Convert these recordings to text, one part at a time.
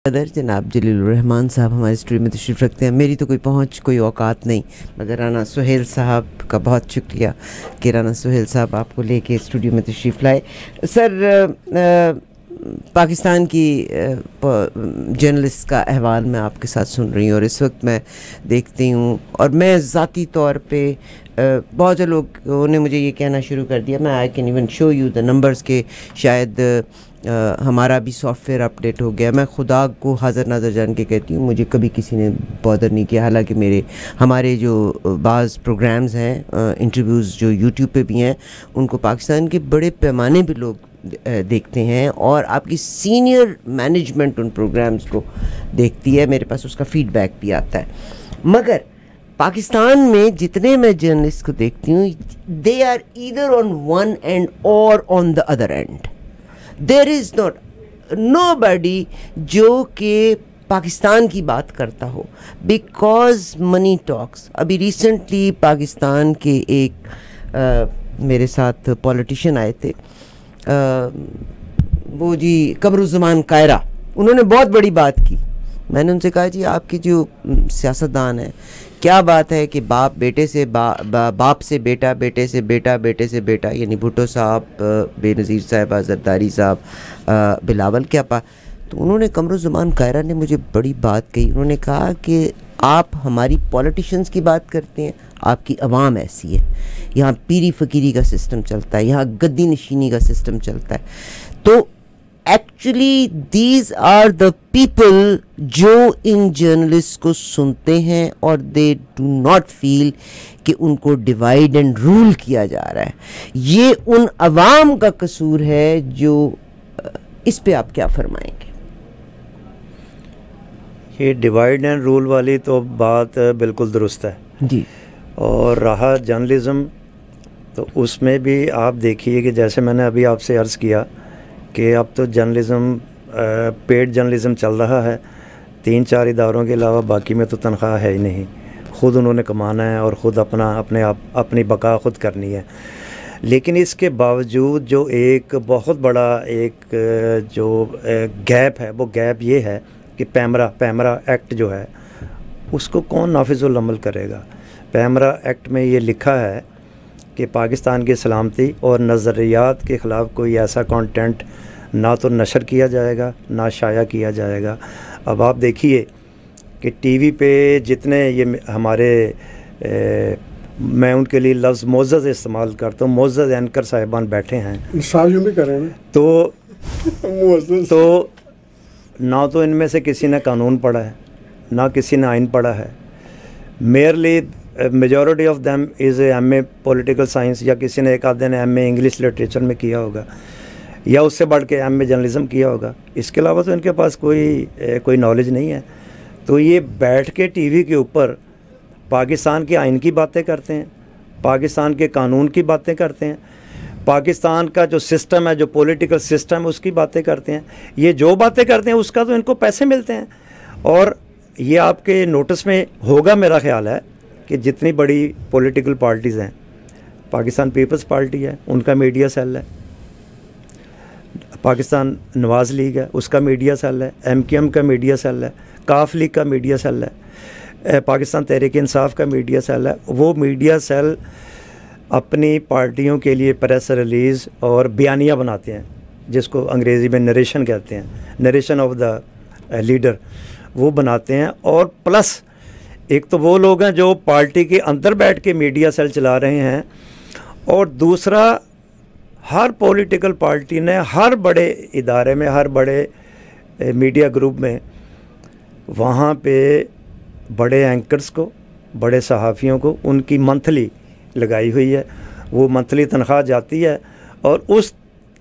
सदर जनाब जलीलुर रहमान साहब हमारे स्टूडियो में तशरीफ़ रखते हैं। मेरी तो कोई पहुंच कोई औकात नहीं, मगर राना सुहेल साहब का बहुत शुक्रिया कि राना सुहेल साहब आपको लेके स्टूडियो में तशरीफ़ लाए। सर, पाकिस्तान की जर्नलिस्ट का अहवाल मैं आपके साथ सुन रही हूँ और इस वक्त मैं देखती हूँ, और मैं ज़ाती तौर पे बहुत से लोगों ने मुझे ये कहना शुरू कर दिया, मैं I can even show you the numbers के शायद हमारा भी सॉफ्टवेयर अपडेट हो गया। मैं खुदा को हाज़र नाज़र जान के कहती हूँ, मुझे कभी किसी ने बॉदर नहीं किया। हालांकि हमारे जो बाज़ प्रोग्राम्स हैं, इंटरव्यूज़ जो यूट्यूब पे भी हैं, उनको पाकिस्तान के बड़े पैमाने पे लोग देखते हैं और आपकी सीनियर मैनेजमेंट उन प्रोग्राम्स को देखती है। मेरे पास उसका फ़ीडबैक भी आता है। मगर पाकिस्तान में जितने मैं जर्नलिस्ट को देखती हूँ, they are either on one end or on the other end. There is not nobody जो कि पाकिस्तान की बात करता हो, बिकॉज मनी टॉक्स। अभी रिसेंटली पाकिस्तान के एक मेरे साथ पॉलिटिशियन आए थे, वो जी कमरुज़्ज़मान कायरा, उन्होंने बहुत बड़ी बात की। मैंने उनसे कहा जी आपकी जो सियासतदान है, क्या बात है कि बाप बेटे से बाप से बेटा, बेटे से बेटा, बेटे से बेटा, यानी भुट्टो साहब, बेनज़ीर साहब, जरदारी साहब, बिलावल, क्या तो उन्होंने कमरुज़्ज़मान कायरा ने मुझे बड़ी बात कही। उन्होंने कहा कि आप हमारी पॉलिटिशियंस की बात करते हैं, आपकी आवाम ऐसी है, यहाँ पीरी फ़कीरी का सिस्टम चलता है, यहाँ गद्दी नशीनी का सिस्टम चलता है। तो actually these are the people जो इन जर्नलिस्ट को सुनते हैं और दे डू नॉट फील कि उनको डिवाइड एंड रूल किया जा रहा है। ये उन अवाम का कसूर है। जो इस पे आप क्या फरमाएंगे? ये डिवाइड एंड रूल वाली तो बात बिल्कुल दुरुस्त है जी। और रहा जर्नलिज़्म, तो उसमें भी आप देखिए कि जैसे मैंने अभी आपसे अर्ज़ किया कि अब तो जर्नलिज़्म पेड जर्नलिज़्म चल रहा है, 3-4 इदारों के अलावा बाकी में तो तनख्वाह है ही नहीं। ख़ुद उन्होंने कमाना है और ख़ुद अपनी बका खुद करनी है। लेकिन इसके बावजूद जो एक बहुत बड़ा एक जो गैप है, वो गैप ये है कि पैमरा एक्ट जो है उसको कौन नाफिज़ुल अमल करेगा। पैमरा एक्ट में ये लिखा है कि पाकिस्तान की सलामती और नज़रियात के ख़िलाफ़ कोई ऐसा कंटेंट ना तो नशर किया जाएगा ना शाया किया जाएगा। अब आप देखिए कि टीवी पे जितने ये हमारे मैं उनके लिए लफ्ज़ मोअज़्ज़ज़ इस्तेमाल करता हूँ, मोअज़्ज़ज़ एंकर साहिबान बैठे हैं, भी करें तो ना तो इनमें से किसी ने कानून पढ़ा है ना किसी ने आइन पढ़ा है। Merely majority of them is MA political science, या किसी ने एक आधे ने एमए इंग्लिश लिटरेचर में किया होगा या उससे बढ़ के एमए जर्नलिज़्म किया होगा। इसके अलावा तो इनके पास कोई नॉलेज नहीं है। तो ये बैठ के टीवी के ऊपर पाकिस्तान के आइन की बातें करते हैं, पाकिस्तान के कानून की बातें करते हैं, पाकिस्तान का जो सिस्टम है, जो पॉलिटिकल सिस्टम है, उसकी बातें करते हैं। ये जो बातें करते हैं उसका तो इनको पैसे मिलते हैं। और ये आपके नोटिस में होगा, मेरा ख्याल है कि जितनी बड़ी पॉलिटिकल पार्टीज़ हैं, पाकिस्तान पीपल्स पार्टी है, उनका मीडिया सेल है, पाकिस्तान नवाज़ लीग है, उसका मीडिया सेल है, MQM का मीडिया सेल है, काफ लीग का मीडिया सेल है, पाकिस्तान तहरीक इंसाफ का मीडिया सेल है। वो मीडिया सेल अपनी पार्टियों के लिए प्रेस रिलीज़ और बयानिया बनाते हैं, जिसको अंग्रेज़ी में नरेशन कहते हैं, नरेशन ऑफ द लीडर, वो बनाते हैं। और प्लस एक तो वो लोग हैं जो पार्टी के अंदर बैठ के मीडिया सेल चला रहे हैं, और दूसरा हर पॉलिटिकल पार्टी ने हर बड़े इदारे में, हर बड़े मीडिया ग्रुप में, वहाँ पे बड़े एंकर्स को, बड़े सहाफ़ियों को उनकी मंथली लगाई हुई है। वो मंथली तनख्वाह जाती है और उस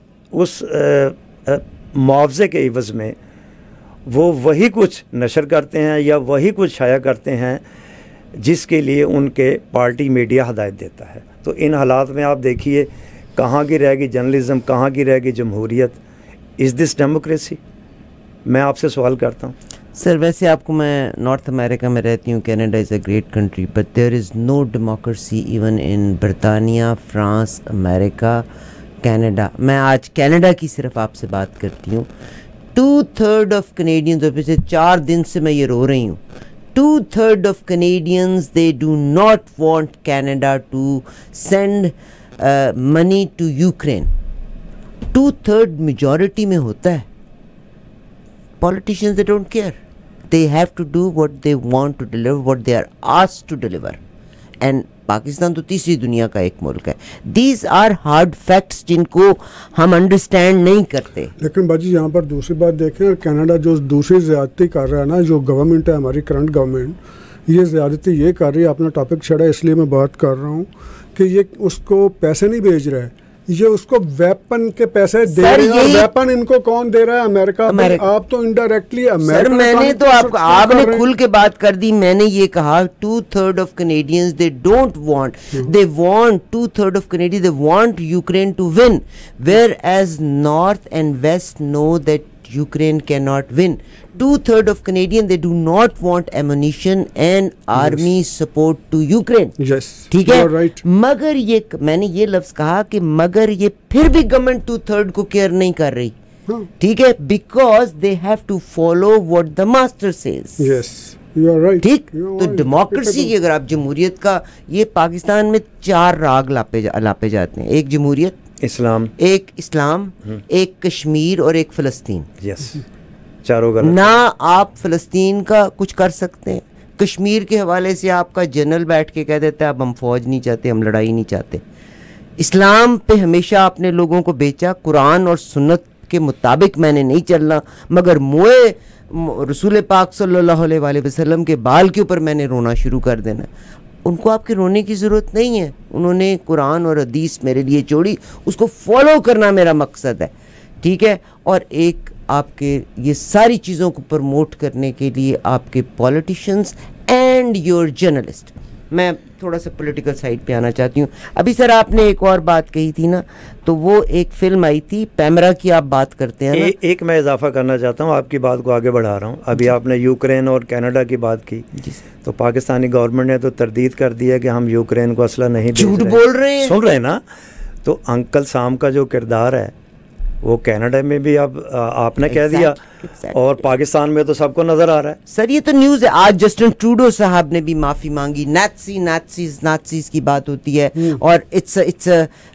मुआवजे के इवज़ में वो वही कुछ नशर करते हैं या वही कुछ शाया करते हैं जिसके लिए उनके पार्टी मीडिया हदायत देता है। तो इन हालात में आप देखिए कहाँ की रहेगी जर्नलिज़्म, कहाँ की रहेगी जमहूरियत। Is this democracy? मैं आपसे सवाल करता हूँ। सर, वैसे आपको, मैं नॉर्थ अमेरिका में रहती हूँ, Canada is a great country, but there is no democracy even in बरतानिया, फ्रांस, अमेरिका, कनाडा। मैं आज कनाडा की सिर्फ आपसे बात करती हूँ। 2/3 ऑफ कनेडियंस, और पिछले 4 दिन से मैं ये रो रही हूँ, 2/3 of Canadians, they do not want Canada to send money to Ukraine. 2/3 majority में होता है. Politicians, they don't care. They have to do what they want to deliver, what they are asked to deliver. And Pakistan तो तीसरी दुनिया का एक मुल्क है. These are hard facts जिनको हम अंडरस्टैंड नहीं करते. लेकिन बाजी यहाँ पर दूसरी बात देखें, कनाडा जो दूसरी ज़्यादती कर रहा है ना, जो गवर्नमेंट है हमारी करंट गवर्नमेंट, ये ज़्यादती ये कर रही है, अपना टॉपिक छड़ा इसलिए मैं बात कर रहा हूँ कि ये उसको पैसे नहीं भेज रहा है, ये उसको वेपन के पैसे दे रहे हैं. वेपन इनको कौन दे रहा है? अमेरिका. आप तो इनडायरेक्टली अमेरिका. सर मैंने तो आपने खुल के बात कर दी. मैंने ये कहा 2/3 of Canadians they don't want, they want 2/3 of Canadians they want Ukraine to win, whereas north and west know that Ukraine cannot win. 2/3 of Canadians, they do not want ammunition and army support to Ukraine. Yes, ठीक है. Right. मगर ये मैंने ये लफ्ज कहा कि मगर ये फिर भी गवर्नमेंट 2/3 को केयर नहीं कर रही. ठीक है, because they have to follow what the master says. Yes. You are right. ठीक. तो डेमोक्रेसी की अगर आप जमहूरियत का, ये पाकिस्तान में 4 राग लापे जाते हैं. एक जमहूरियत, एक इस्लाम, एक कश्मीर और एक फ़लस्तीन. यस, चारों गलत. ना आप फ़लस्तीन का कुछ कर सकते हैं. कश्मीर के हवाले से आपका जनरल बैठ के कह देता है अब हम फौज नहीं चाहते, हम लड़ाई नहीं चाहते. इस्लाम पे हमेशा आपने लोगों को बेचा, कुरान और सुन्नत के मुताबिक मैंने नहीं चलना, मगर मोए रसूल पाक सल्लल्लाहु अलैहि वसल्लम के बाल के ऊपर मैंने रोना शुरू कर देना. उनको आपके रोने की ज़रूरत नहीं है. उन्होंने कुरान और हदीस मेरे लिए छोड़ी, उसको फॉलो करना मेरा मकसद है. ठीक है. और एक आपके ये सारी चीज़ों को प्रमोट करने के लिए आपके पॉलिटिशियंस एंड योर जर्नलिस्ट. मैं थोड़ा सा पॉलिटिकल साइड पे आना चाहती हूँ. अभी सर आपने एक और बात कही थी ना, तो वो एक फिल्म आई थी पैमरा की, आप बात करते हैं ना. एक मैं इजाफा करना चाहता हूँ, आपकी बात को आगे बढ़ा रहा हूँ. अभी आपने यूक्रेन और कनाडा की बात की, तो पाकिस्तानी गवर्नमेंट ने तो तरदीद कर दी है कि हम यूक्रेन को असला नहीं भेज रहे. झूठ बोल रहे हैं. सुन रहे हैं ना. तो अंकल साम का जो किरदार है वो कनाडा में भी अब आपने कह दिया, और पाकिस्तान में तो सबको नजर आ रहा है. सर ये तो न्यूज़ है. आज जस्टिन ट्रूडो साहब ने भी माफ़ी मांगी. नाज़ीज़ की बात होती है, और इट्स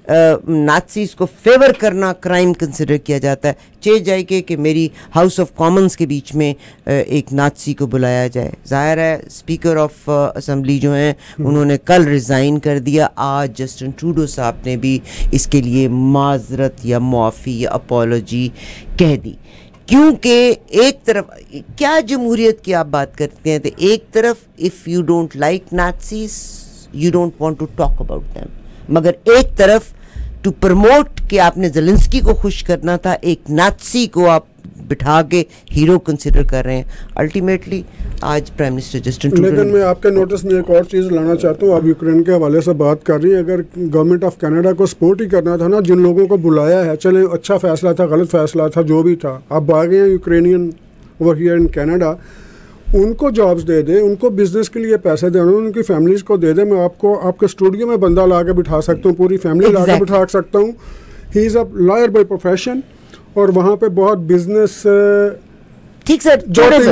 नाज़ीज़ को फेवर करना क्राइम कंसिडर किया जाता है. जाए कि मेरी हाउस ऑफ कॉमन्स के बीच में एक नाज़ी को बुलाया जाए. ज़ाहिर है स्पीकर ऑफ असम्बली जो हैं उन्होंने कल रिज़ाइन कर दिया. आज जस्टिन ट्रूडो साहब ने भी इसके लिए माजरत या मुआफ़ी या अपॉलॉजी कह दी. क्योंकि एक तरफ क्या जमहूरियत की आप बात करते हैं, तो एक तरफ if you don't like Nazis you don't want to talk about them, मगर एक तरफ टू प्रमोट कि आपने ज़ेलेंस्की को खुश करना था, एक नाज़ी को आप बिठा के हीरो कंसिडर कर रहे हैं. अल्टीमेटली आज प्राइम मिनिस्टर जस्टिन ट्रूडो. लेकिन मैं आपके नोटिस में एक और चीज़ लाना चाहता हूँ. आप यूक्रेन के हवाले से बात कर रही है. अगर गवर्नमेंट ऑफ कनाडा को सपोर्ट ही करना था ना, जिन लोगों को बुलाया है, चले अच्छा फैसला था, गलत फैसला था, जो भी था, आप भागे हैं Ukrainian over here in Canada, उनको जॉब्स दे दे, उनको बिजनेस के लिए पैसे देना, उनकी फैमिलीज़ को दे दे. मैं आपको आपके स्टूडियो में बंदा ला के बिठा सकता हूँ, पूरी फैमिली ला के बिठा सकता हूँ. He is a lawyer by profession, और वहाँ पे बहुत बिजनेस. ठीक सर,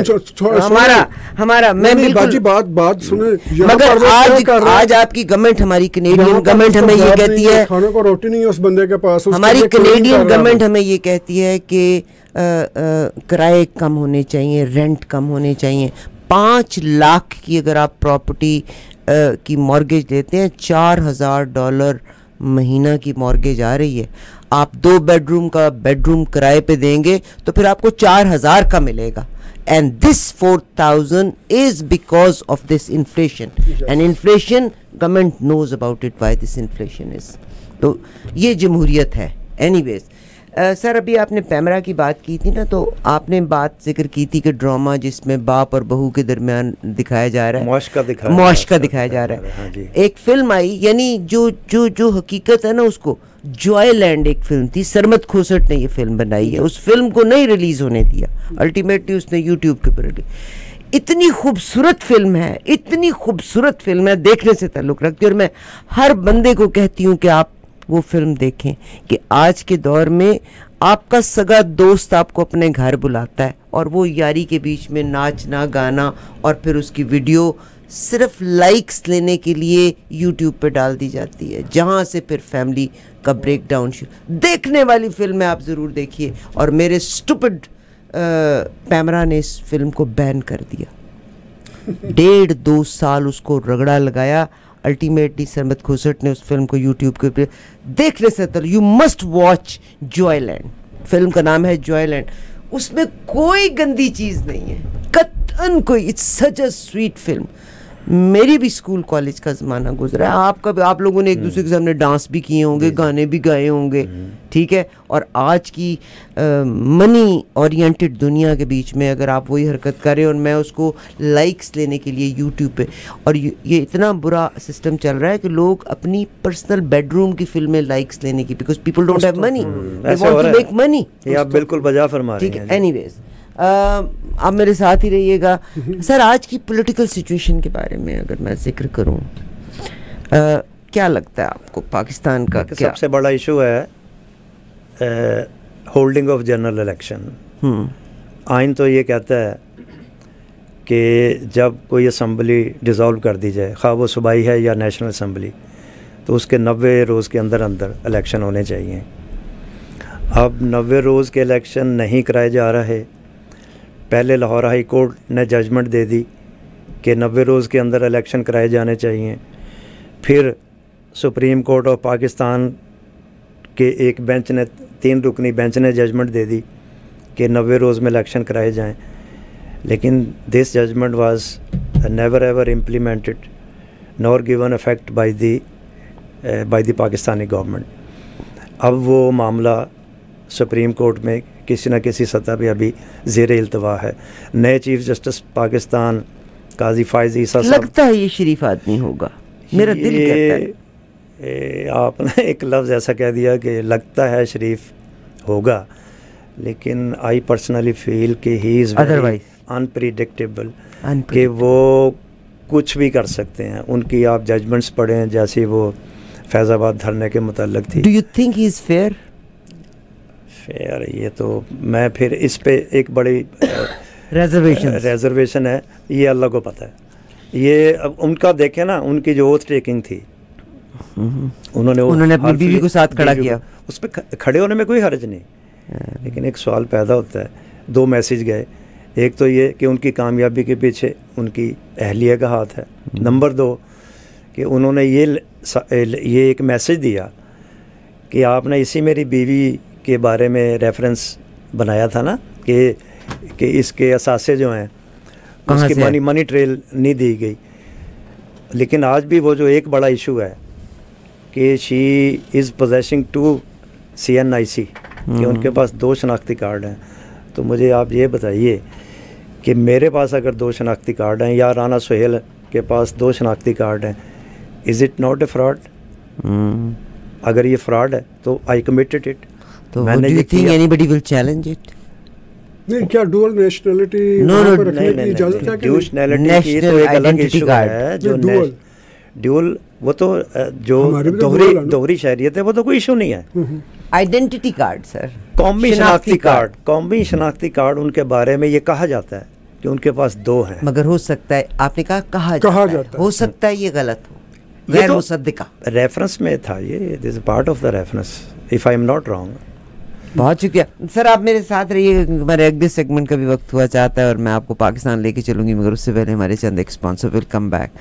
हमारा मैं बिल्कुल बात सुने. मगर आज आपकी गवर्नमेंट, हमारी कनेडियन गवर्नमेंट हमें ये कहती है, खाने को रोटी नहीं है उस बंदे के पास. हमारी कनेडियन गवर्नमेंट हमें ये कहती है कि किराए कम होने चाहिए, रेंट कम होने चाहिए. 5 लाख की अगर आप प्रॉपर्टी की मॉर्गेज लेते हैं, $4,000 महीना की मॉर्गेज आ रही है. आप 2 बेडरूम का बेडरूम किराए पे देंगे तो फिर आपको 4,000 का मिलेगा. And this 4,000 is because of this inflation. And inflation government knows about it why this inflation is. तो ये जमहूरियत है. एनीवेज सर अभी आपने पैमरा की बात की थी ना, तो आपने बात जिक्र की थी कि ड्रामा जिसमें बाप और बहू के दरमियान दिखाया जा रहा है, मुआशका दिखाया जा रहा है. हाँ, एक फिल्म आई, यानी जो हकीकत है ना, उसको जॉयलैंड एक फिल्म थी, सरमद खोसट ने ये फिल्म बनाई है. उस फिल्म को नहीं रिलीज़ होने दिया, अल्टीमेटली उसने यूट्यूब के ऊपर रिलीज. इतनी खूबसूरत फिल्म है, इतनी खूबसूरत फिल्म है, देखने से ताल्लुक़ रखती है. और मैं हर बंदे को कहती हूँ कि आप वो फिल्म देखें कि आज के दौर में आपका सगा दोस्त आपको अपने घर बुलाता है और वो यारी के बीच में नाचना गाना और फिर उसकी वीडियो सिर्फ लाइक्स लेने के लिए यूट्यूब पे डाल दी जाती है, जहाँ से फिर फैमिली का ब्रेक डाउन शुरू। देखने वाली फिल्म है, आप ज़रूर देखिए। और मेरे स्टूपिड पैमरा ने इस फिल्म को बैन कर दिया। 1.5-2 साल उसको रगड़ा लगाया। अल्टीमेटली सरमद खोसट ने उस फिल्म को यूट्यूब के ऊपर देखने से you must watch Joyland. Film का नाम है जॉयलैंड। उसमें कोई गंदी चीज़ नहीं है, कतन कोई। It's such a sweet film. मेरी भी स्कूल कॉलेज का ज़माना गुजरा है, आपका भी। आप लोगों ने एक दूसरे के सामने डांस भी किए होंगे, गाने भी गाए होंगे, ठीक है। और आज की मनी ओरिएंटेड दुनिया के बीच में अगर आप वही हरकत करें और मैं उसको लाइक्स लेने के लिए यूट्यूब पे, और ये इतना बुरा सिस्टम चल रहा है कि लोग अपनी पर्सनल बेडरूम की फिल्में लाइक्स लेने की, because people don't have money, they want to make money. ये आप बिल्कुल बजा फरमा रहे हैं। ठीक है, एनीवेज आप मेरे साथ ही रहिएगा। सर, आज की पॉलिटिकल सिचुएशन के बारे में अगर मैं जिक्र करूं, क्या लगता है आपको पाकिस्तान का क्या सबसे बड़ा इशू है? Holding of general election. आइन तो ये कहता है कि जब कोई असम्बली डिज़ोल्व कर दी जाए, खा वो सूबाई है या नेशनल असम्बली, तो उसके 90 रोज़ के अंदर अंदर इलेक्शन होने चाहिए। अब 90 रोज़ के इलेक्शन नहीं कराए जा रहे। पहले लाहौर हाई कोर्ट ने जजमेंट दे दी कि 90 रोज़ के अंदर इलेक्शन कराए जाने चाहिए। फिर सुप्रीम कोर्ट ऑफ पाकिस्तान के एक बेंच ने, 3 रुकनी बेंच ने जजमेंट दे दी कि 90 रोज़ में इलेक्शन कराए जाएं। लेकिन this judgment was never ever implemented nor given effect by the Pakistani government. अब वो मामला सुप्रीम कोर्ट में किसी न किसी सतह पे अभी ज़ेर इल्तवा है। नए चीफ जस्टिस पाकिस्तान काजी फायज़ ईसा साहब, लगता है ये शरीफ आदमी होगा, मेरा दिल कहता है। आपने एक लफ्ज़ ऐसा कह दिया कि लगता है शरीफ होगा, लेकिन आई पर्सनली फील कि ही इज़ वेरी अनप्रिडिक्टेबल, कि वो कुछ भी कर सकते हैं। उनकी आप जजमेंट्स पढ़ें, जैसे वो फैज़ाबाद धरने के मुतल्लिक़ थी। Do you think he is fair? Fair, ये तो मैं फिर इस पे एक बड़ी रेजर्वेशन है, ये अल्लाह को पता है। ये अब उनका देखें ना, उनकी जो ओथ टेकिंग थी, उन्होंने अपनी बीवी को साथ खड़ा किया, उस पर खड़े होने में कोई हर्ज नहीं। लेकिन एक सवाल पैदा होता है, 2 मैसेज गए। एक तो ये कि उनकी कामयाबी के पीछे उनकी अहलिया का हाथ है। नंबर 2 कि उन्होंने ये एक मैसेज दिया कि आपने इसी मेरी बीवी के बारे में रेफरेंस बनाया था ना कि इसके असासे जो हैं उसकी मनी ट्रेल नहीं दी गई। लेकिन आज भी वो जो एक बड़ा इशू है कि शी इज़ पोजेसिंग 2 CNIC, कि उनके पास 2 शनाख्ती कार्ड हैं। तो मुझे आप ये बताइए कि मेरे पास अगर 2 शनाख्ती कार्ड हैं या राना सुहेल के पास 2 शनाख्ती कार्ड हैं, is it not a fraud? अगर ये फ्रॉड है तो आई कमिटेड इट। तो do you think anybody will challenge it? नहीं, क्या डुअल नेशनलिटी रखने की इजाजत है? नेशनलिटी की तो एक अलग इशू है। जो ड्यूल, वो तो जो दोहरी शहरियत है, वो तो कोई इशू नहीं है। आइडेंटिटी कार्ड सर, कौमी शनाख्ती कार्ड उनके बारे में ये कहा जाता है कि उनके पास 2 हैं। मगर हो सकता है, आपने कहा कहा जाता है, हो सकता है ये गलत हो, गैर मुसद्दिका रेफरेंस में था ये। This is part of the reference, if I am not wrong. बहुत शुक्रिया सर, आप मेरे साथ रहिए। हमारे अगले सेगमेंट का भी वक्त हुआ चाहता है और मैं आपको पाकिस्तान लेके चलूंगी, मगर उससे पहले हमारे चंद एक स्पॉन्सर विल कम बैक।